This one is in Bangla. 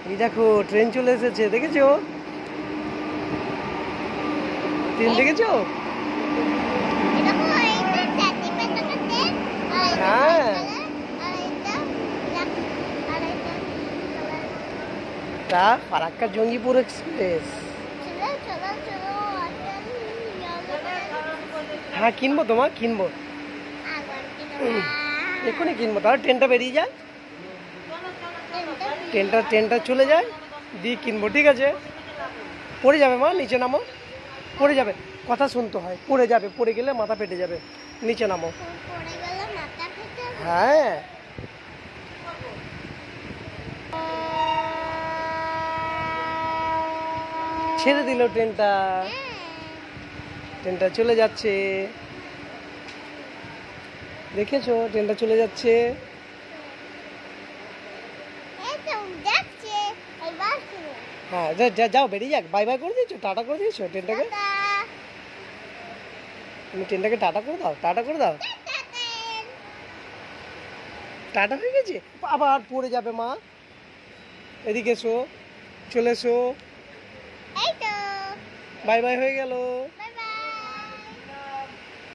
এই দেখো ট্রেন চলে এসেছে, দেখেছো? ট্রেন দেখেছো? হ্যাঁ, তা ফারাক্কা জঙ্গিপুর এক্সপ্রেস। হ্যাঁ কিনবো, তোমার কিনবো, এক্ষুনি কিনবো। তাহলে ট্রেনটা বেরিয়ে যায়, ট্রেনটা চলে যায়, দিয়ে কিনবো, ঠিক আছে? পড়ে যাবে মা, নিচে নামো, পড়ে যাবে, কথা শুনতে হয়, পড়ে যাবে, পড়ে গেলে মাথা ফেটে যাবে, নিচে নামো। হ্যাঁ, ছেড়ে দিল ট্রেনটা, ট্রেনটা চলে যাচ্ছে, দেখেছো? ট্রেনটা চলে যাচ্ছে। হ্যাঁ, যাও, বেরিয়ে যাক, বাই বাই করে দিয়েছো, টাটা করে দিয়েছো ট্রেনটাকে। তুমি ট্রেনটাকে টাটা করে দাও, টাটা করে দাও। টাটা হয়ে গেছে, আবার পড়ে যাবে মা, এদিকে এসো, চলে এসো, বাই বাই হয়ে গেল।